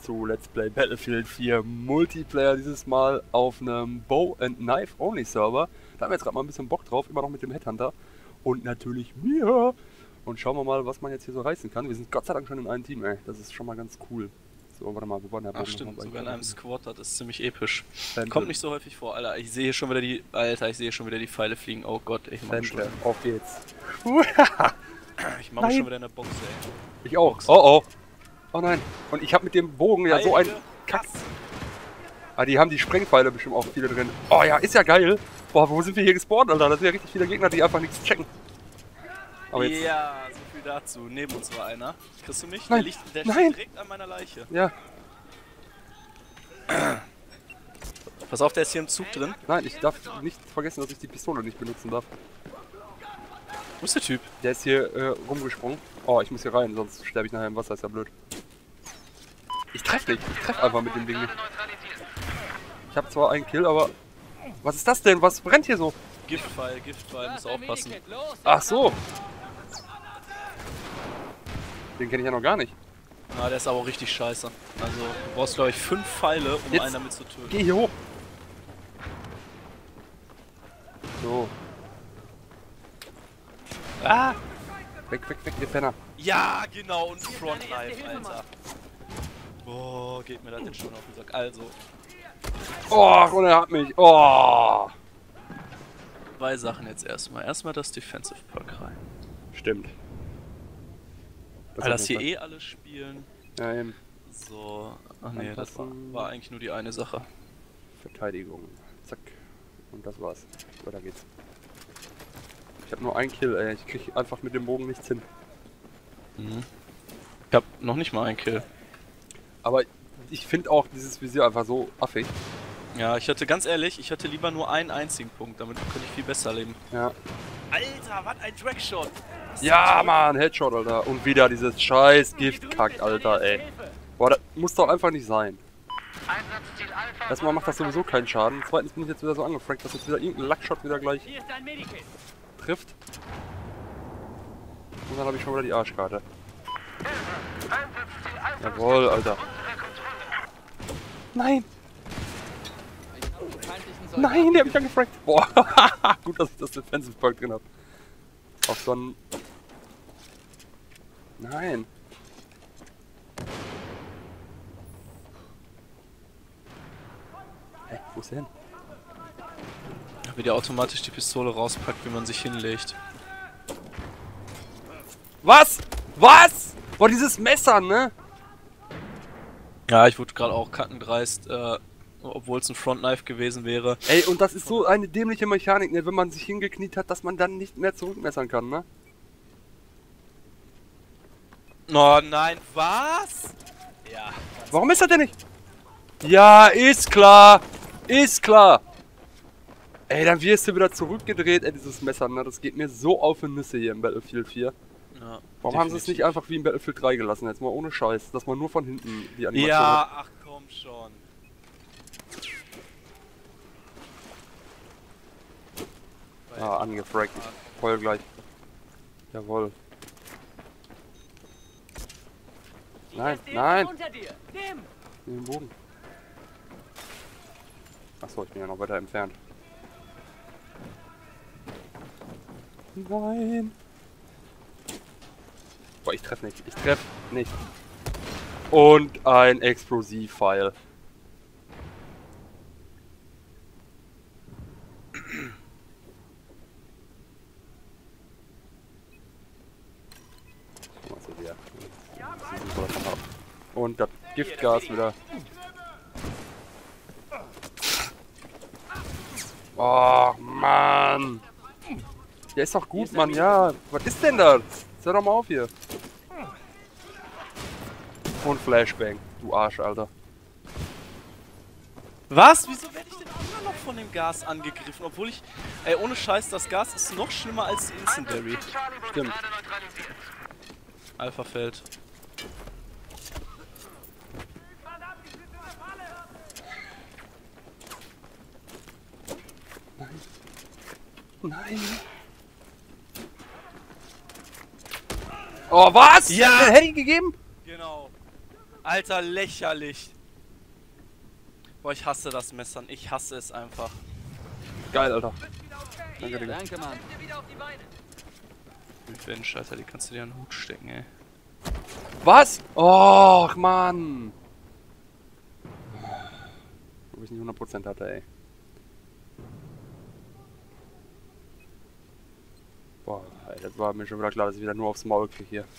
zu Let's Play Battlefield 4 Multiplayer, dieses Mal auf einem Bow and Knife Only Server. Da haben wir jetzt gerade mal ein bisschen Bock drauf, immer noch mit dem Headhunter und natürlich mir. Und schauen wir mal, was man jetzt hier so reißen kann. Wir sind Gott sei Dank schon in einem Team, ey. Das ist schon mal ganz cool. So, warte mal, wo war der Bogen? Ach stimmt, sogar in einem Squad, das ist ziemlich episch. Fentel. Kommt nicht so häufig vor, Alter. Ich sehe schon wieder die... Alter, ich sehe schon wieder die Pfeile fliegen. Oh Gott, ich mach mich schon. Auf geht's. Ich mach mich schon wieder in der Box, ey. Ich auch. Oh oh. Oh nein. Und ich habe mit dem Bogen ja so ein Kack. Ah, die haben die Sprengpfeile bestimmt auch viele drin. Oh ja, ist ja geil. Boah, wo sind wir hier gespawnt, Alter? Das sind ja richtig viele Gegner, die einfach nichts checken. Aber jetzt... Ja, so viel dazu. Neben uns war einer. Kriegst du mich? Nein. Der Nein. steht direkt an meiner Leiche. Ja. Pass auf, der ist hier im Zug drin. Nein, ich darf nicht vergessen, dass ich die Pistole nicht benutzen darf. Wo ist der Typ? Der ist hier rumgesprungen. Oh, ich muss hier rein, sonst sterbe ich nachher im Wasser, ist ja blöd. Ich treffe nicht. Ich treffe einfach mit dem Ding nicht. Ich habe zwar einen Kill, aber... Was ist das denn? Was brennt hier so? Giftpfeil, muss aufpassen. Ach so. Den kenne ich ja noch gar nicht. Na, der ist aber auch richtig scheiße. Also, du brauchst, glaube ich, 5 Pfeile, um Jetzt einen damit zu töten. Geh hier hoch. So. Ah! Weg, ihr Penner. Ja, genau, und Frontlife, Alter. Boah, geht mir das jetzt schon auf den Sack. Also, Oh, und er hat mich. Oh. 2 Sachen jetzt erstmal. Erstmal das Defensive Perk rein. Stimmt. Weil das hier eh alle spielen. Ja, eben. So, ach nee, das Anpassen. war eigentlich nur die eine Sache. Verteidigung. Zack. Und das war's. Weiter geht's. Ich habe nur einen Kill, ey. Ich krieg einfach mit dem Bogen nichts hin. Mhm. Ich hab noch nicht mal einen Kill. Aber ich finde auch dieses Visier einfach so affig. Ja, ich hätte, ganz ehrlich, ich hätte lieber nur einen einzigen Punkt, damit könnte ich viel besser leben. Ja. Alter, was ein Dragshot! Ja, Mann, Headshot, Alter. Und wieder dieses scheiß Giftkack, Alter, ey. Boah, das muss doch einfach nicht sein. Erstmal macht das sowieso keinen Schaden. Zweitens bin ich jetzt wieder so angefragt, dass jetzt wieder irgendein Lackshot wieder gleich trifft. Und dann habe ich schon wieder die Arschkarte. Jawohl, Alter. Nein! Nein, der hat mich angefragt. Boah, gut, dass ich das Defensive Perk drin habe. Auf so einen... Nein. Hä, wo ist der hin? Wie der automatisch die Pistole rauspackt, wie man sich hinlegt. Was? Was? Boah, dieses Messer, ne? Ja, ich wurde gerade auch kackendreist, obwohl es ein Frontknife gewesen wäre. Ey, und das ist so eine dämliche Mechanik, ne? Wenn man sich hingekniet hat, dass man dann nicht mehr zurückmessern kann, ne? Oh nein, was? Ja. Warum ist das denn nicht? Ja, ist klar. Ist klar. Ey, dann wirst du wieder zurückgedreht, ey, dieses Messer, ne? Das geht mir so auf die Nüsse hier im Battlefield 4. Ja, Warum haben sie es nicht einfach wie im Battlefield 3 gelassen? Jetzt mal ohne Scheiß, dass man nur von hinten die Animation ja, hat. ach komm schon. Ah, angefragt. Voll gleich. Jawohl. Nein, nein! Den Boden. Achso, ich bin ja noch weiter entfernt. Nein! Boah, ich treffe nicht. Ich treffe nicht. Und ein Explosiv-Pfeil. Und das Giftgas wieder. Oh, Mann! Der ist doch gut, Mann, ja. Was ist denn das? Hör doch mal auf hier. Und Flashbang, du Arsch, Alter. Was? Wieso werde ich denn immer noch von dem Gas angegriffen? Obwohl ich... Ey, ohne Scheiß, das Gas ist noch schlimmer als die Incendiary. Stimmt. Alpha fällt. Nein. Oh, was? Ja! Hätte ich gegeben? Genau. Alter, lächerlich. Boah, ich hasse das Messern. Ich hasse es einfach. Geil, Alter. Danke, Digga. Danke, Mann. Revenge, Alter, die kannst du dir an den Hut stecken, ey. Was? Och, Mann. Ob ich nicht 100% hatte, ey. Boah, ey, das war mir schon wieder klar, dass ich wieder nur aufs Maul kriege hier.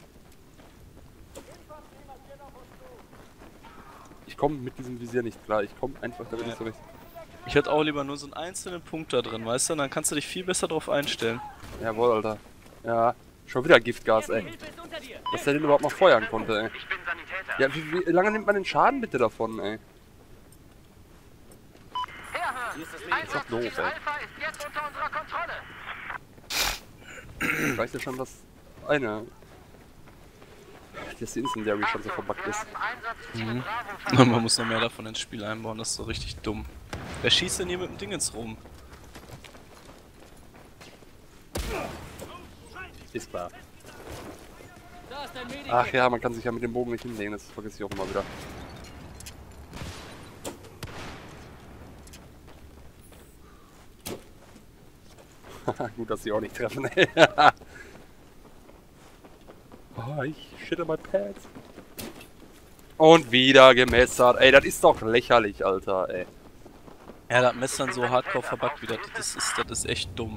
Ich komme mit diesem Visier nicht klar. Ich komme einfach damit nicht so richtig. Ich hätte auch lieber nur so einen einzelnen Punkt da drin, weißt du? Dann kannst du dich viel besser drauf einstellen. Jawohl, Alter. Ja, schon wieder Giftgas, ey. Dass der den überhaupt noch feuern konnte, ey. Ja, wie lange nimmt man den Schaden bitte davon, ey? Das ist doch doof, ey. Ich weiß ja schon, dass dass die Incendiary schon so verbuggt ist. Mhm. Man muss noch mehr davon ins Spiel einbauen, das ist so richtig dumm. Wer schießt denn hier mit dem Dingens rum? Ist klar. Ach ja, man kann sich ja mit dem Bogen nicht hinlegen, das vergesse ich auch immer wieder. Gut, dass sie auch nicht treffen. Oh, ich shitte my pants. Und wieder gemessert. Ey, das ist doch lächerlich, Alter, ey. Ja, das Messern so hardcore verbuggt wieder, das ist echt dumm.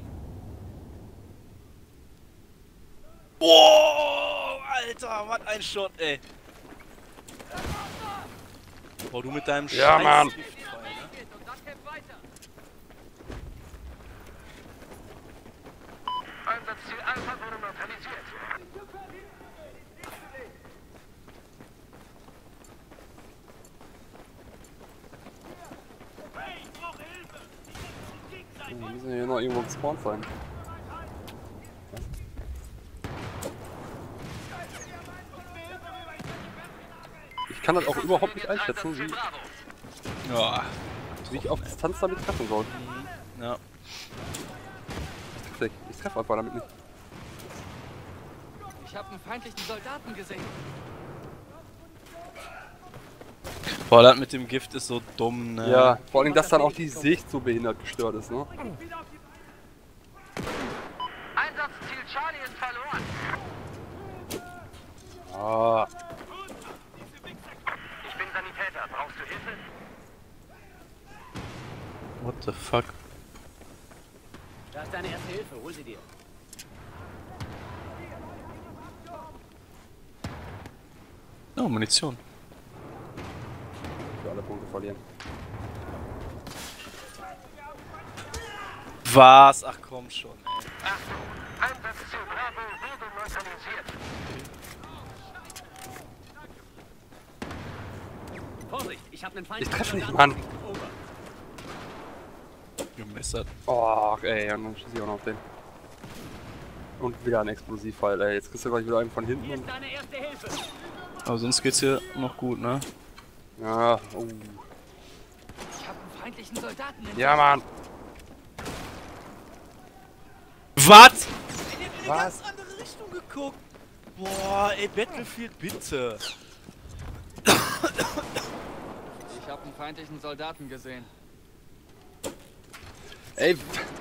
Boah, Alter, was ein Shot, ey. Boah, du mit deinem Ja, Mann. Giftfall, ne? Einsatzziel Alpha wurde neutralisiert. Wir müssen hier noch irgendwo gespawnt sein. Ich kann das auch überhaupt nicht einschätzen, Ja. wie ich auf Distanz damit treffen soll. Ja. Ich treffe einfach damit nicht. Ich habe einen feindlichen Soldaten gesehen. Boah, das mit dem Gift ist so dumm, ne? Ja, vor allem, dass dann auch die Sicht so behindert gestört ist, ne? Einsatzziel Charlie ist verloren. Ah. Ich bin Sanitäter. Brauchst du Hilfe? What the fuck? Da ist deine erste Hilfe. Hol sie dir. Oh, Munition. Für alle Punkte verlieren. Was? Ach komm schon, ey. Achtung! Einsatzziel Bravo wurde neutralisiert. Vorsicht, ich habe einen Feind. Ich treffe nicht, Mann. Gemessert. Och, ey, und dann schieße ich auch noch auf den. Und wieder ein Explosivpfeil, ey. Jetzt kriegst du gleich wieder einen von hinten. Hier ist deine erste Hilfe. Aber sonst geht's hier noch gut, ne? Ja, oh. Ich habe einen feindlichen Soldaten. Ja, Mann. Was? Ich hab in eine Was? ganz andere Richtung geguckt. Boah, ey, Battlefield, bitte. Ich habe einen feindlichen Soldaten gesehen. Ey.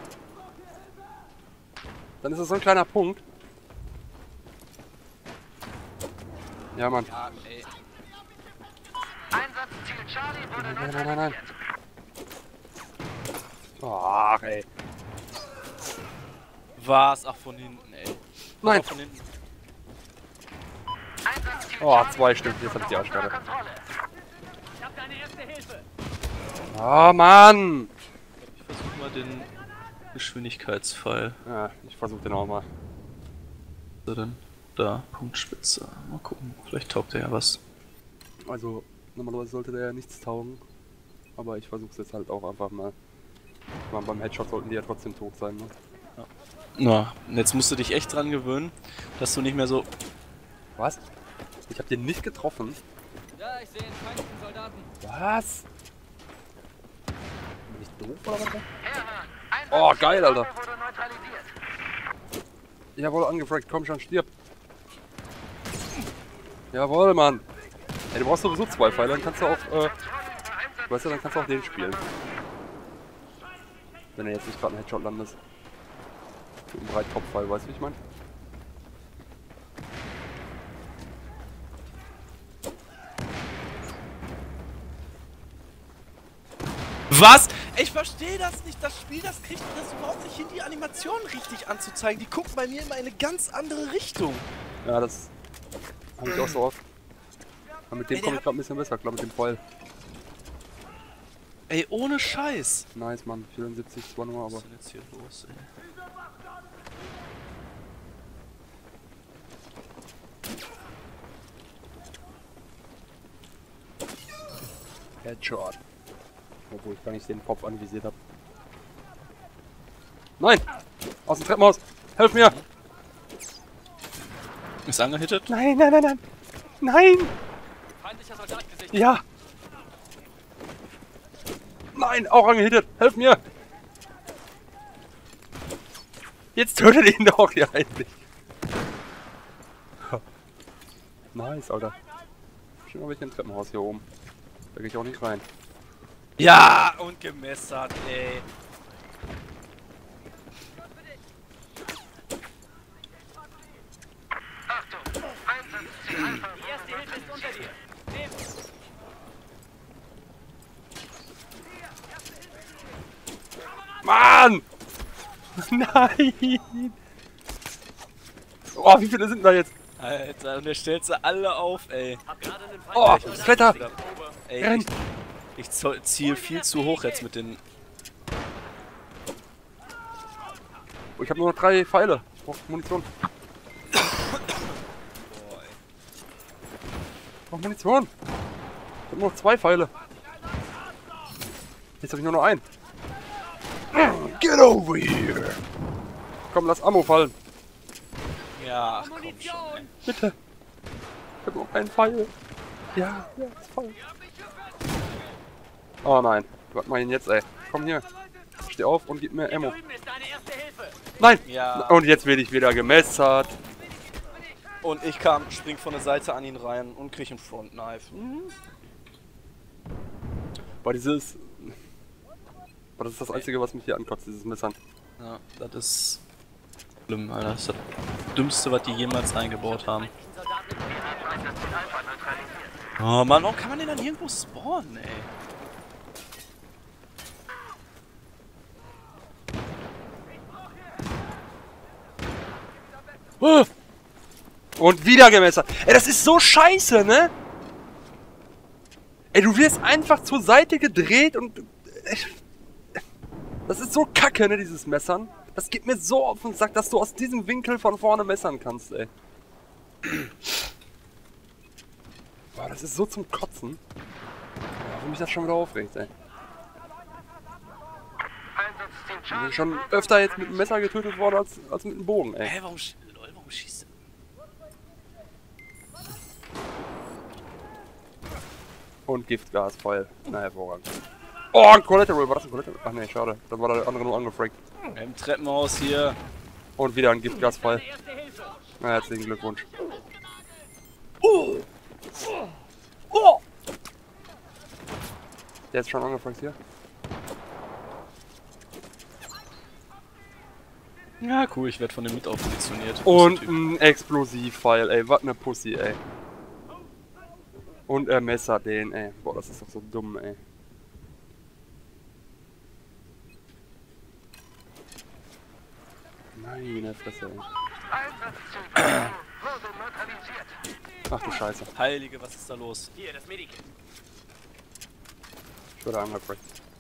Dann ist das so ein kleiner Punkt. Ja, Mann. Ja, ey. Einsatzziel Charlie wurde Nein, nein, neutralisiert. nein, nein. Ach, ey. Was? Ach, von hinten, ey. Nein. Von hinten. Einsatzziel Oh, Charlie 2 Stück. Jetzt hab ich die unter Arschkarte. Kontrolle. Ich habe deine erste Hilfe. Oh, Mann. Ich versuch mal den Geschwindigkeitspfeil. Ja, ich versuch den auch mal. Was ist er denn? Da, Punktspitze. Mal gucken, vielleicht taugt er ja was. Also, normalerweise sollte der ja nichts taugen. Aber ich versuch's jetzt halt auch einfach mal. Beim Headshot sollten die ja trotzdem tot sein, ne? Na, jetzt musst du dich echt dran gewöhnen, dass du nicht mehr so... Was? Ich hab den nicht getroffen. Ja, ich sehe einen feindlichen Soldaten. Was? Bin ich doof oder was? Herren, Oh, geil, Alter. Bravo wurde neutralisiert. Jawohl, angefragt, komm schon, stirb. Jawohl, Mann. Ey, du brauchst sowieso 2 Pfeile, dann kannst du auch, weißt du, dann kannst du auch den spielen. Wenn er jetzt nicht gerade einen Headshot landest. Mit einem Breitkopfpfeil, weißt du, wie ich meine? Was? Ich verstehe das nicht. Das Spiel, das kriegt das überhaupt nicht hin, die Animationen richtig anzuzeigen. Die gucken bei mir immer in eine ganz andere Richtung. Ja, das habe ich auch so oft. Aber mit dem komme ich gerade ein bisschen besser, klar, mit dem Pfeil. Ey, ohne Scheiß. Nice, Mann. 74 zwar nur, aber... Was ist denn jetzt hier los, ey? Headshot. Obwohl ich gar nicht den Kopf anvisiert habe. Nein! Aus dem Treppenhaus! Helf mir! Ist angehittet? Nein, nein, nein, nein! Nein! Feindlicher Soldat gesichtet. Ja! Nein! Auch angehittet! Helf mir! Jetzt tötet ihn doch hier endlich! Nice, Alter. Schon habe ich ein Treppenhaus hier oben. Da gehe ich auch nicht rein. Ja, und gemessert, ey. Achtung! Einsatzziel Alpha. Die erste Hilfe ist unter dir. Nehmen. Mann! Nein! Oh, wie viele sind da jetzt? Alter, und der stellt sie alle auf, ey. Hab gerade einen Oh, feindlichen das Wetter! Ey, Renn! ich ziel viel zu hoch jetzt mit den... Oh, ich habe nur noch 3 Pfeile. Ich brauche Munition. Boah, ey. Ich brauche Munition. Ich habe nur noch 2 Pfeile. Jetzt habe ich nur noch 1. Get over here! Komm, lass Ammo fallen. Ja, ach, komm schon, ey. Bitte. Ich habe noch einen Pfeil. Ja, ja, ist voll. Oh nein. Was mach ich denn jetzt, ey? Komm hier. Steh auf und gib mir Ammo. Drüben ist deine erste Hilfe. Nein! Ja. Und jetzt werde ich wieder gemessert. Und ich spring von der Seite an ihn rein und krieg einen Frontknife. Boah, dieses... Boah, das ist das Einzige, was mich hier ankotzt, dieses Messern. Ja, das ist schlimm, Alter. Das ist das Dümmste, was die jemals eingebaut haben. Soldaten im Wir haben Einsatzziel Alpha neutralisiert. Oh Mann, warum kann man den dann irgendwo spawnen, ey? Und wieder gemessert. Ey, das ist so scheiße, ne? Ey, du wirst einfach zur Seite gedreht und... Das ist so kacke, ne, dieses Messern. Das geht mir so auf den Sack, dass du aus diesem Winkel von vorne messern kannst, ey. Boah, das ist so zum Kotzen. Boah, wie mich das schon wieder aufregt, ey. Einsatzziel Ich bin Charlie. schon öfter jetzt mit dem Messer getötet worden als mit dem Bogen, ey. Hä, warum schießt der? Und Giftgas, Pfeil. Na, hervorragend. Oh, ein Collateral. War das ein Collateral? Ach nee, schade. Dann war der andere nur angefragt. Im Treppenhaus hier. Und wieder ein Giftgaspfeil. Deine erste Hilfe. Na, herzlichen Glückwunsch. Der ist schon angefragt hier. Ja, cool, ich werde von dem mit aufmunitioniert. Und ein Explosivpfeil, ey. Was ne Pussy, ey. Und er messert den, ey. Boah, das ist doch so dumm, ey. Meine Fresse, ey. Einsatzziel Bravo wurde neutralisiert. Ach du Scheiße. Heilige, was ist da los? Hier, das Medikit. Ich wurde angefragt.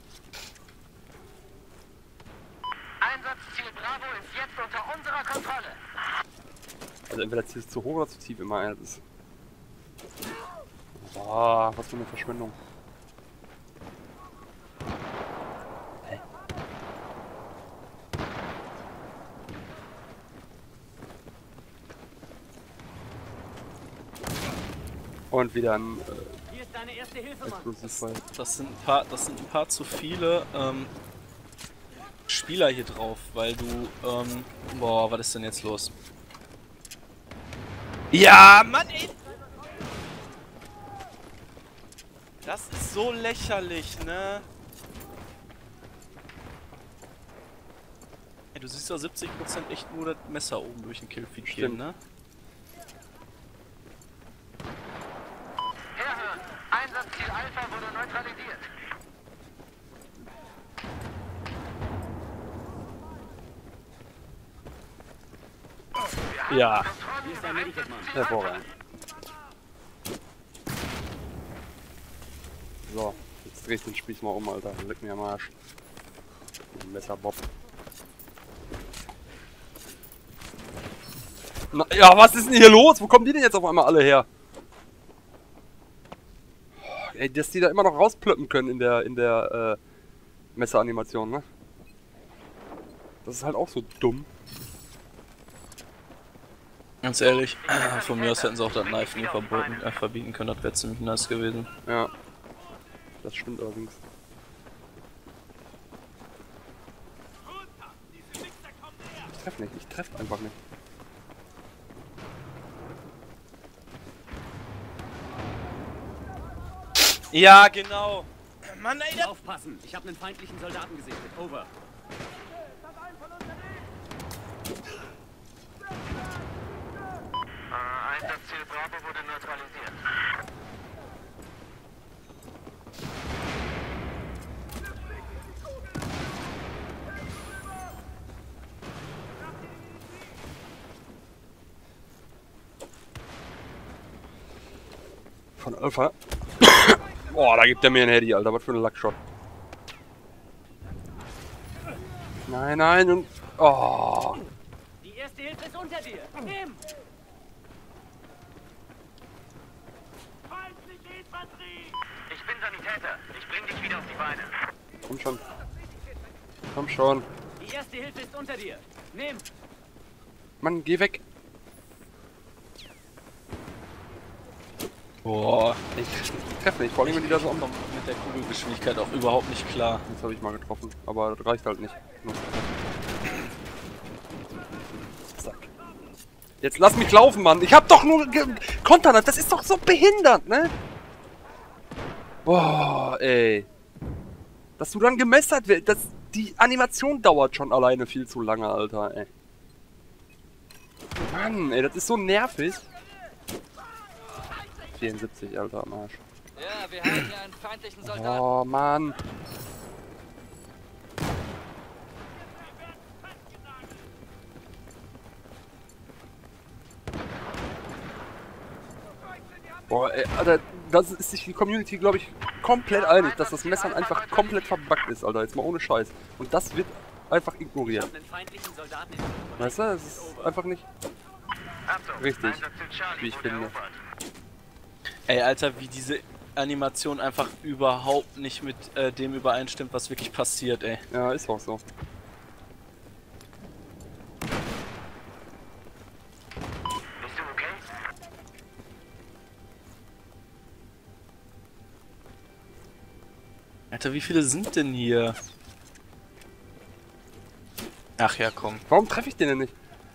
Einsatzziel Bravo ist jetzt unter unserer Kontrolle. Also entweder ziehst du zu hoch oder zu tief immer ein. Das ist... Boah, was für eine Verschwendung. Hä? Und wieder ein Hier ist deine erste Hilfe, Mann. Explosivfall. Das sind ein paar zu viele Spieler hier drauf, weil du, boah, was ist denn jetzt los? Ja, Mann, ey! Das ist so lächerlich, ne? Ey, du siehst ja 70% echt nur das Messer oben durch den Killfeed gehen, ne? Herhören! Einsatzziel Alpha wurde neutralisiert. Ja. Hier ist ein Medikament. Hervorragend. So, jetzt dreh ich den Spieß mal um, Alter. Leck mir am Arsch. Ein Messerbob. Na, ja, was ist denn hier los? Wo kommen die denn jetzt auf einmal alle her? Ey, dass die da immer noch rausplöppen können in der Messeranimation, ne? Das ist halt auch so dumm. Ganz ehrlich, von mir aus hätten sie auch das Knife nie verbieten können, das wäre ziemlich nice gewesen. Ja. Das stimmt allerdings. Ich treff nicht, ich treff einfach nicht. Ja, genau. Mann, ey, das... Aufpassen, ich habe einen feindlichen Soldaten gesichtet. Over. Einsatzziel Bravo wurde neutralisiert. Von Alpha. Boah, da gibt er mir ein Handy, Alter. Was für ein Lackshot. Nein, nein und... Oh. Die erste Hilfe ist unter dir. Nimm! Ich bin Sanitäter. Ich bring dich wieder auf die Beine. Komm schon. Komm schon. Die erste Hilfe ist unter dir. Nimm! Mann, geh weg. Boah, Ich treffe nicht. Vor allem, wenn die da so kommt mit der Kugelgeschwindigkeit auch überhaupt nicht klar. Jetzt habe ich mal getroffen. Aber das reicht halt nicht. Zack. Jetzt lass mich laufen, Mann. Ich hab doch nur Kontern. Das ist doch so behindert, ne? Boah, ey. Dass du dann gemessert wirst. Die Animation dauert schon alleine viel zu lange, Alter, ey. Mann, ey, das ist so nervig. 74, Alter, am Arsch. Ja, wir haben hier einen feindlichen Soldaten. Oh, Mann. Boah, ey, Alter, das ist sich die Community, glaube ich, komplett einig, dass das Messer einfach komplett verbuggt ist, Alter, jetzt mal ohne Scheiß. Und das wird einfach Ich ignoriert. habe einen feindlichen Soldaten in Weißt du, das ist einfach nicht Achtung, richtig, Einsatzziel Charlie wie ich wurde finde. erobert. Ey, Alter, wie diese Animation einfach überhaupt nicht mit dem übereinstimmt, was wirklich passiert, ey. Ja, ist auch so. Bist du okay? Alter, wie viele sind denn hier? Ach ja, komm. Warum treffe ich den denn nicht?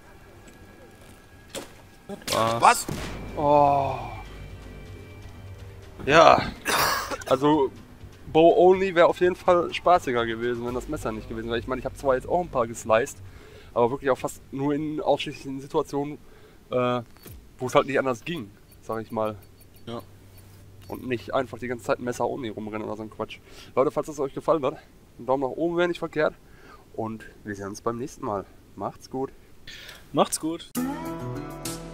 Was? Oh. Ja. Also, Bow Only wäre auf jeden Fall spaßiger gewesen, wenn das Messer nicht gewesen wäre. Ich meine, ich habe zwar jetzt auch ein paar gesliced, aber wirklich auch fast nur in ausschließlichen Situationen, wo es halt nicht anders ging, sag ich mal. Ja. Und nicht einfach die ganze Zeit ein Messer Only rumrennen oder so ein Quatsch. Leute, falls es euch gefallen hat, ein Daumen nach oben wäre nicht verkehrt. Und wir sehen uns beim nächsten Mal. Macht's gut. Macht's gut.